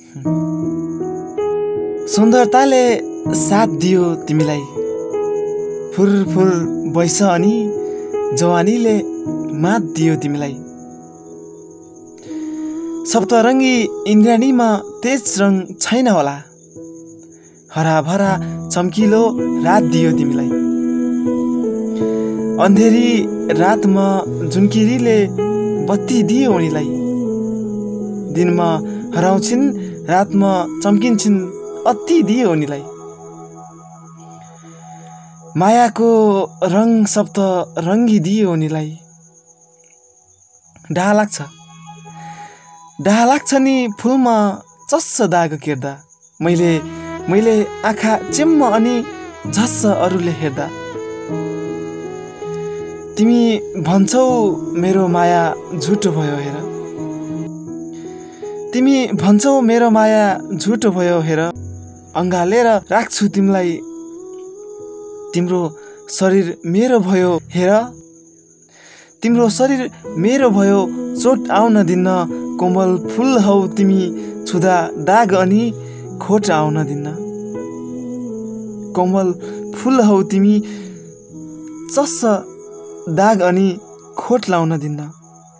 सुन्दरताले साथ दियो तिमीलाई, फुरफुर बैस अनि जवानीले मात दियो तिमीलाई। सप्तरङ्गी इन्द्राणीमा तेज रङ छैन होला, हराभरा चम्किलो रात दियो तिमीलाई। अन्धेरी रातमा झुन्किरीले बत्ती दियो उनीलाई, दिनमा हराउँछिन् रातमा चम्किन्छन् अति दियो उनीलाई। मायाको रङ सप्त रङ्गी दियो उनीलाई। डाहा लाग्छ नि फुलमा चस्स दाग केर्दा, मैले आँखा चिम्म अनि झस्स अरूले हेर्दा। तिमी भन्छौ मेरो माया झुटो भयो हेर, तिमी भन्छौ मेरो माया झुटो भयो हेर। अँगालेर राख्छु तिमीलाई, तिम्रो शरीर मेरो भयो हेर। तिम्रो शरीर मेरो भयो चोट आउन दिन्न, कोमल फुल हौ तिमी छुँदा दाग अनि खोट आउन दिन्न। कोमल फुल हौ तिमी चस्स दाग अनि खोट लाउन दिन्न।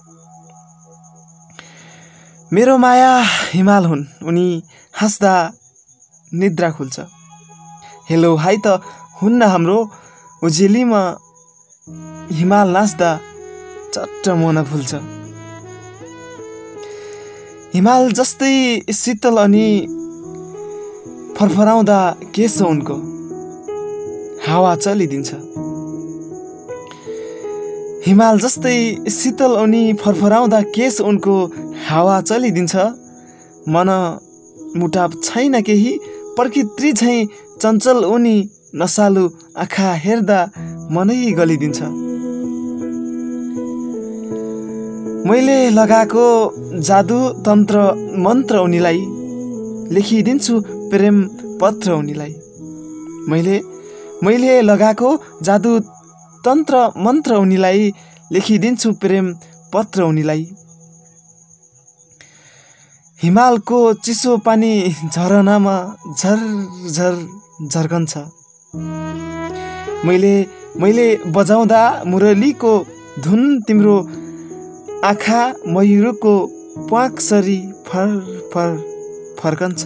मेरो माया हिमाल हुन्, उनी हाँस्दा निद्रा खुल्छ। हेलो हाई त हुन्न हाम्रो, उजेलीमा हिमाल नाच्दा चट्ट मन फुल्छ। हिमाल जस्तै शीतल अनि फरफराउँदा केश उनको हावा चलिदिन्छ। हिमाल जस्तै शीतल अनि फरफराउँदा केश उनको हावा चलिदिन्छ। मन मुटाप छैन केही, प्रकृति झैँ चञ्चल उनी नसालु आँखा हेर्दा मनै गलिदिन्छ। मैले लगाएको जादु तन्त्र मन्त्र उनीलाई, लेखिदिन्छु प्रेम पत्र उनीलाई। मैले लगाएको जादु तन्त्र मन्त्र उनीलाई, लेखिदिन्छु प्रेम पत्र उनीलाई। हिमालको चिसो पानी झरनामा झरझर झर्कन्छ। मैले बजाउँदा मुरलीको धुन तिम्रो आँखा मयूरको प्वाकसरी फर फर फर्कन्छ।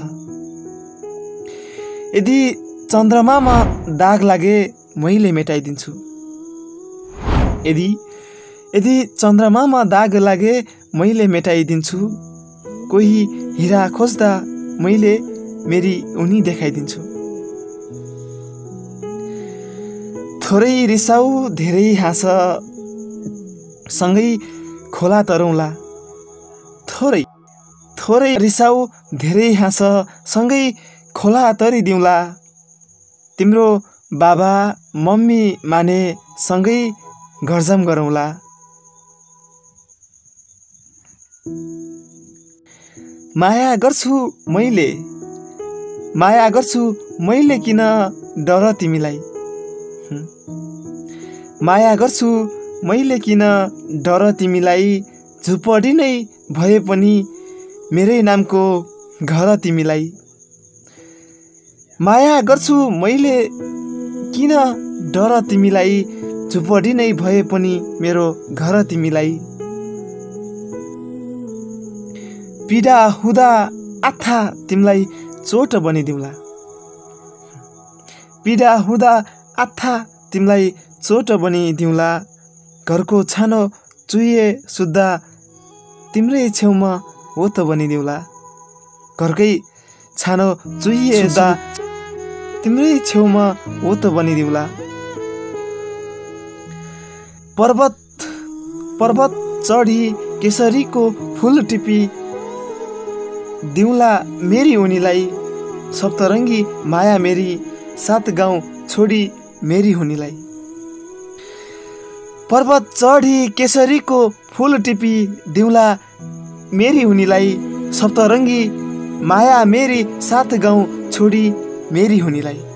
यदि चन्द्रमामा दाग लागे मैले मेटाइदिन्छु। यदि चन्द्रमामा दाग लागे मैले मेटाइदिन्छु। कोही हिरा खोज्दा मैले मेरी उनी देखाइदिन्छु। थोरै रिसाउ धेरै हाँस, सँगै खोला तरौँला। थोरै रिसाउ धेरै हाँस, सँगै खोला तरिदिउँला। तिम्रो बाबा मम्मी माने सँगै घरजाम गरौँला। माया गर्छु मैले किन डर तिमीलाई। माया गर्छु मैले किन डर तिमीलाई। झुपडी नै भए पनि मेरै नामको घर तिमीलाई। माया गर्छु मैले किन डर तिमीलाई। झुपडी नै भए पनि मेरो घर तिमीलाई। पीडा हुँदा आथा तिमीलाई चोट बनिदिउँला। पीडा हुँदा आथा तिमीलाई चोट बनिदिउँला। घरको छानो चुहिए सुत्दा तिम्रै छेउमा हो त बनिदिउँला। घरकै छानो चुहिए सुत्दा तिम्रै छेउमा हो त बनिदिउँला। पर्वत चढी केसरीको फुल टिपी दिउँला मेरी उनीलाई। सप्तरङ्गी माया मेरी, सात गाउँ छोडी मेरी हुनीलाई। पर्वत चढी केसरीको फुल टिपी दिउँला मेरी हुनीलाई। सप्तरङ्गी माया मेरी, सात गाउँ छोडी मेरी हुनीलाई।